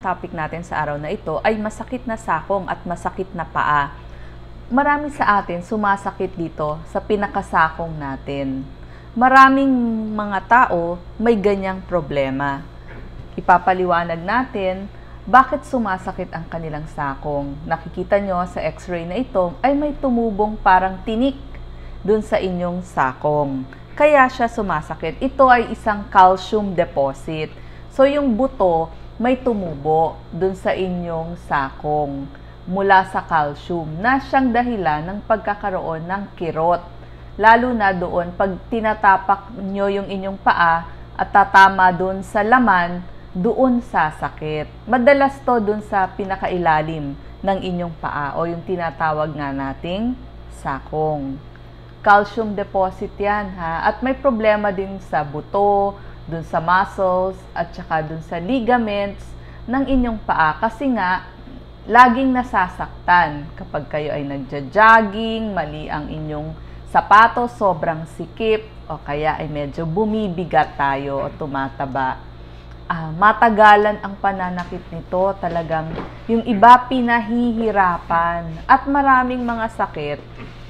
topic natin sa araw na ito ay masakit na sakong at masakit na paa. Marami sa atin sumasakit dito sa pinakasakong natin. Maraming mga tao may ganyang problema. Ipapaliwanag natin bakit sumasakit ang kanilang sakong. Nakikita nyo sa x-ray na ito ay may tumubong parang tinik dun sa inyong sakong. Kaya siya sumasakit. Ito ay isang calcium deposit. So, yung buto may tumubo dun sa inyong sakong mula sa calcium na siyang dahilan ng pagkakaroon ng kirot. Lalo na doon, pag tinatapak nyo yung inyong paa at tatama dun sa laman, doon sasakit. Madalas to dun sa pinakailalim ng inyong paa o yung tinatawag nga nating sakong. Calcium deposit yan ha. At may problema din sa buto, dun sa muscles, at saka dun sa ligaments ng inyong paa. Kasi nga, laging nasasaktan kapag kayo ay nagja-jogging, mali ang inyong sapatos, sobrang sikip, o kaya ay medyo bumibigat tayo o tumataba. Matagalan ang pananakit nito, talagang yung iba pinahihirapan. At maraming mga sakit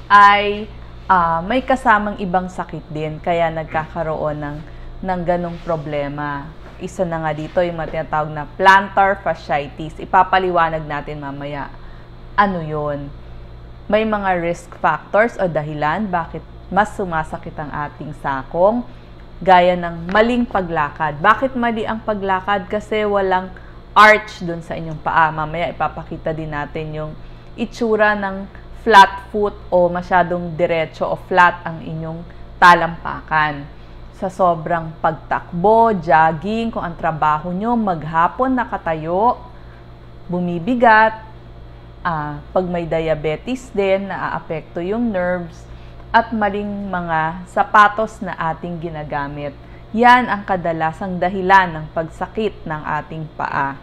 ay may kasamang ibang sakit din, kaya nagkakaroon ng ganong problema. Isa na nga dito yung tinatawag na plantar fasciitis. Ipapaliwanag natin mamaya ano yun. May mga risk factors o dahilan bakit mas sumasakit ang ating sakong, gaya ng maling paglakad. Bakit mali ang paglakad? Kasi walang arch dun sa inyong paa. Mamaya ipapakita din natin yung itsura ng flat foot o masyadong diretso o flat ang inyong talampakan. Sa sobrang pagtakbo, jogging, kung ang trabaho nyo, maghapon nakatayo, bumibigat, pag may diabetes din, naaapekto yung nerves, at maling mga sapatos na ating ginagamit. Yan ang kadalasang dahilan ng pagsakit ng ating paa.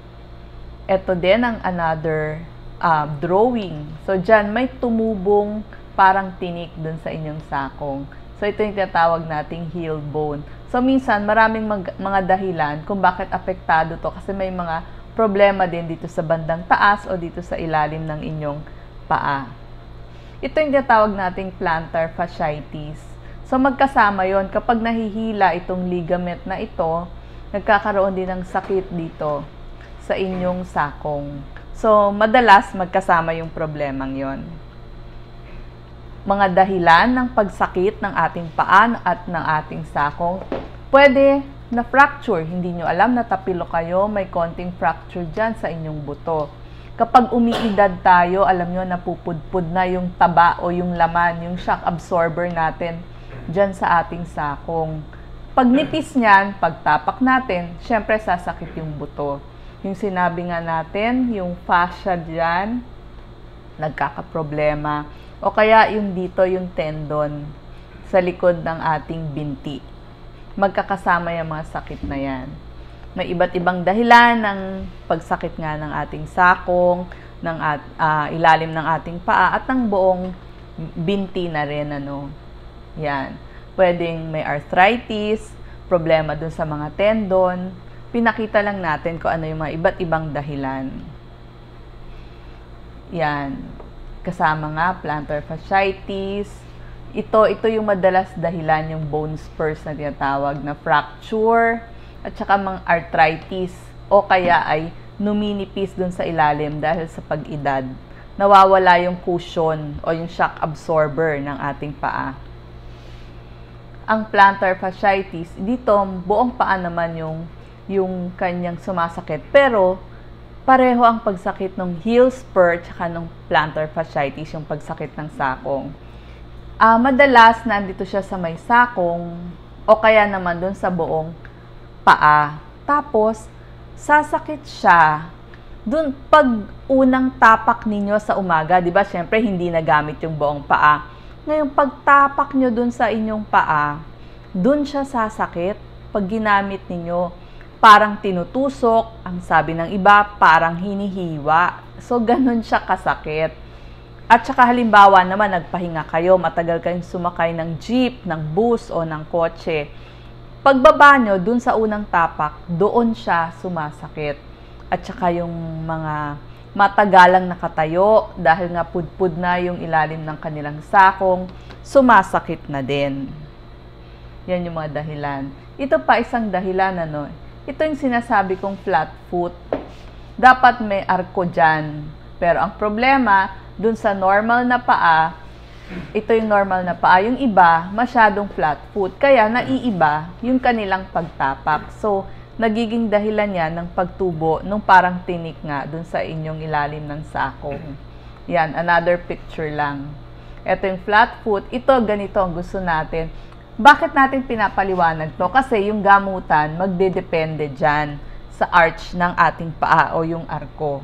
Ito din ang another drawing. So, dyan may tumubong parang tinik dun sa inyong sakong. So, ito yung tinatawag nating heel bone. So, minsan, maraming mga dahilan kung bakit apektado to kasi may mga problema din dito sa bandang taas o dito sa ilalim ng inyong paa. Ito yung tinatawag nating plantar fasciitis. So, magkasama yon. Kapag nahihila itong ligament na ito, nagkakaroon din ng sakit dito sa inyong sakong. So, madalas magkasama yung problemang yon. Mga dahilan ng pagsakit ng ating paa at ng ating sakong, pwede na fracture. Hindi nyo alam, natapilo kayo, may konting fracture dyan sa inyong buto. Kapag umiidad tayo, alam nyo, napupudpud na yung taba o yung laman, yung shock absorber natin dyan sa ating sakong. Pag nipis niyan, pagtapak natin, syempre sasakit yung buto. Yung sinabi nga natin, yung fascia dyan, nagkakaproblema. O kaya yung dito, yung tendon sa likod ng ating binti. Magkakasama yung mga sakit na yan. May iba't ibang dahilan ng pagsakit nga ng ating sakong, ng ilalim ng ating paa, at ng buong binti na rin. Yan. Pwedeng may arthritis, problema dun sa mga tendon. Pinakita lang natin kung ano yung mga iba't ibang dahilan. Yan. Kasama nga, plantar fasciitis. Ito yung madalas dahilan, yung bone spurs na tinatawag na fracture, at saka mga arthritis, o kaya ay numinipis dun sa ilalim dahil sa pag-edad. Nawawala yung cushion o yung shock absorber ng ating paa. Ang plantar fasciitis, dito buong paa naman yung kanyang sumasakit, pero pareho ang pagsakit ng heel spur tsaka ng plantar fasciitis, yung pagsakit ng sakong. Madalas nandito siya sa may sakong o kaya naman dun sa buong paa. Tapos, sasakit siya dun pag unang tapak ninyo sa umaga. Diba? Siyempre, hindi nagamit yung buong paa. Ngayon, pagtapak nyo dun sa inyong paa, dun siya sasakit pag ginamit ninyo. Parang tinutusok, ang sabi ng iba, parang hinihiwa. So, ganun siya kasakit. At saka halimbawa naman, nagpahinga kayo, matagal kayong sumakay ng jeep, ng bus, o ng kotse. Pagbaba nyo, dun sa unang tapak, doon siya sumasakit. at saka yung mga matagalang nakatayo dahil nga pudpud na yung ilalim ng kanilang sakong, sumasakit na din. Yan yung mga dahilan. Ito pa isang dahilan, ito yung sinasabi kong flat foot. Dapat may arko dyan. Pero ang problema, dun sa normal na paa, ito yung normal na paa. Yung iba, masyadong flat foot. Kaya naiiba yung kanilang pagtapak. So, nagiging dahilan yan ng pagtubo nung parang tinik nga dun sa inyong ilalim ng sakong. Yan, another picture lang. Ito yung flat foot. Ito, ganito ang gusto natin. Bakit natin pinapaliwanag to? Kasi yung gamutan, magdedepende dyan sa arch ng ating paa o yung arko.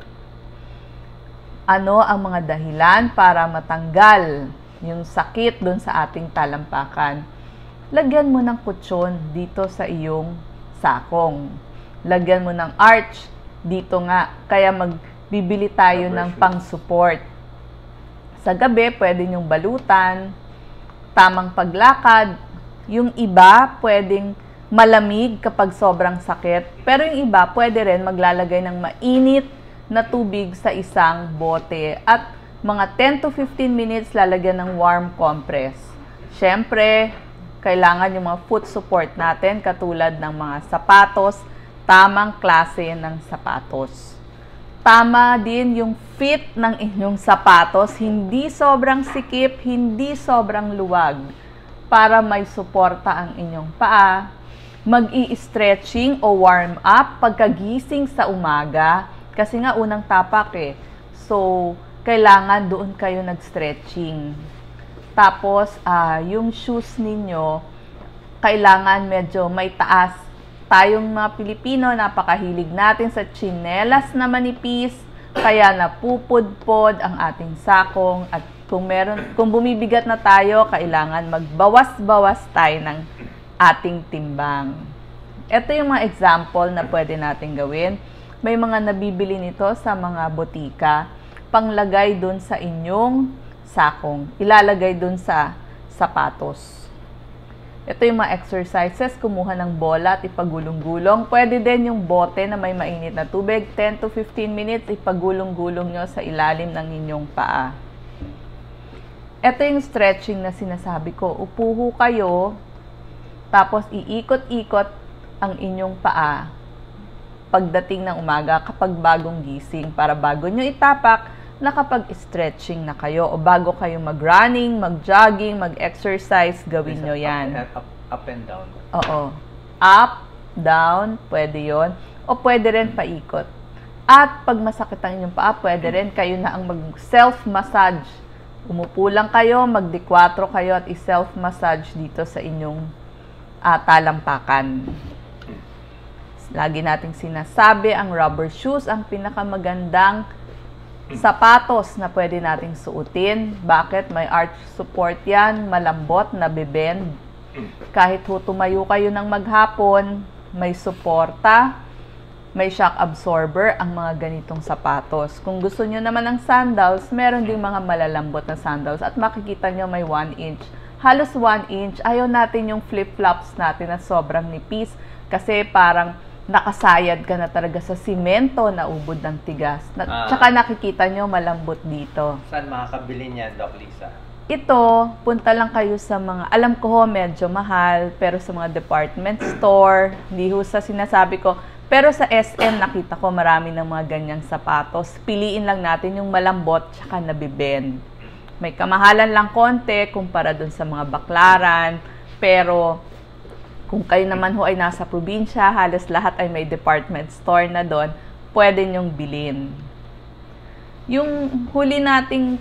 Ano ang mga dahilan para matanggal yung sakit dun sa ating talampakan? Lagyan mo ng kutsyon dito sa iyong sakong. Lagyan mo ng arch dito nga. Kaya magbibili tayo ng pang-support. Sa gabi, pwede nyong balutan, tamang paglakad. Yung iba, pwedeng malamig kapag sobrang sakit. Pero yung iba, pwede rin maglalagay ng mainit na tubig sa isang bote. At mga 10 to 15 minutes, lalagyan ng warm compress. Siyempre, kailangan yung mga foot support natin, katulad ng mga sapatos, tamang klase ng sapatos. Tama din yung fit ng inyong sapatos, hindi sobrang sikip, hindi sobrang luwag, para may suporta ang inyong paa. Mag-i-stretching o warm up pagkagising sa umaga, kasi nga unang tapak So, kailangan doon kayo nag-stretching. Tapos, yung shoes ninyo, kailangan medyo may taas. Tayong mga Pilipino, napakahilig natin sa tsinelas na manipis, kaya napupudpod ang ating sakong. At kung bumibigat na tayo, kailangan magbawas-bawas tayo ng ating timbang. Ito yung mga example na pwede natin gawin. May mga nabibili nito sa mga botika, panglagay dun sa inyong sakong. Ilalagay dun sa sapatos. Ito yung mga exercises, kumuha ng bola at ipagulong-gulong. Pwede din yung bote na may mainit na tubig, 10 to 15 minutes, ipagulong-gulong nyo sa ilalim ng inyong paa. Ito yung stretching na sinasabi ko. Upo kayo, tapos iikot-ikot ang inyong paa pagdating ng umaga kapag bagong gising, para bago nyo itapak, nakapag-stretching na kayo, o bago kayo mag-running, mag-jogging, mag-exercise, gawin nyo yan. Up and down. Oo. Up, down, pwede yon. O pwede rin paikot. At pag masakit ang inyong paa, pwede rin kayo na ang mag-self-massage. Umupo lang kayo, mag-D4 kayo at i-self-massage dito sa inyong talampakan. Lagi nating sinasabi, ang rubber shoes ang pinakamagandang sapatos na pwede nating suotin. Bakit? May arch support yan, malambot, nabibend. Kahit tumayo kayo ng maghapon, may suporta, may shock absorber ang mga ganitong sapatos. Kung gusto nyo naman ng sandals, meron ding mga malalambot na sandals at makikita nyo may 1 inch. Halos 1 inch. Ayaw natin yung flip-flops natin na sobrang nipis kasi parang nakasayad ka na talaga sa simento na ubod ng tigas. Tsaka nakikita nyo malambot dito. Saan makakabili niya, Doc Lisa? Ito, punta lang kayo sa mga, alam ko medyo mahal, pero sa mga department store, hindi ho sa sinasabi ko. Pero sa SM, nakita ko marami ng mga ganyang sapatos. Piliin lang natin yung malambot tsaka nabibend. May kamahalan lang konti kumpara dun sa mga baklaran, pero kung kayo naman ho ay nasa probinsya, halos lahat ay may department store na doon, pwede nyong bilhin. Yung huli nating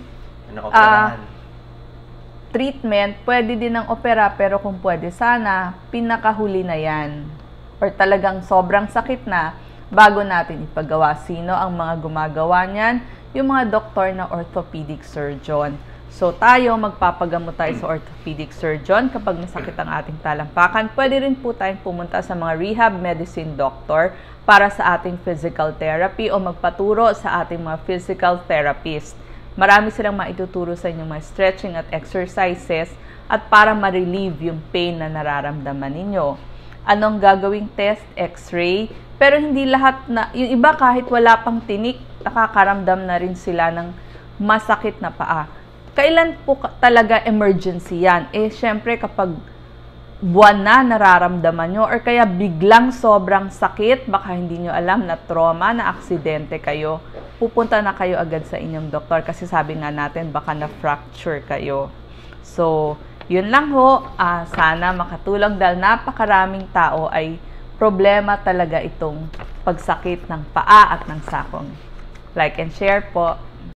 treatment, pwede din ng opera, pero kung pwede sana, pinakahuli na yan. Or talagang sobrang sakit na, bago natin ipagawa. Sino ang mga gumagawa niyan? Yung mga doktor na orthopedic surgeon. So tayo, magpapagamot tayo sa orthopedic surgeon kapag masakit ang ating talampakan. Pwede rin po tayong pumunta sa mga rehab medicine doctor para sa ating physical therapy o magpaturo sa ating mga physical therapist. Marami silang maituturo sa inyong mga stretching at exercises at para ma-relieve yung pain na nararamdaman ninyo. Anong gagawing test? X-ray. Pero hindi lahat na, yung iba kahit wala pang tinik, nakakaramdam na rin sila ng masakit na paa. Kailan po talaga emergency yan? Syempre kapag buwan na nararamdaman nyo or kaya biglang sobrang sakit, baka hindi nyo alam na trauma, na aksidente kayo, pupunta na kayo agad sa inyong doktor kasi sabi nga natin baka na-fracture kayo. So, yun lang ho. Sana makatulong dahil napakaraming tao ay problema talaga itong pagsakit ng paa at ng sakong. Like and share po.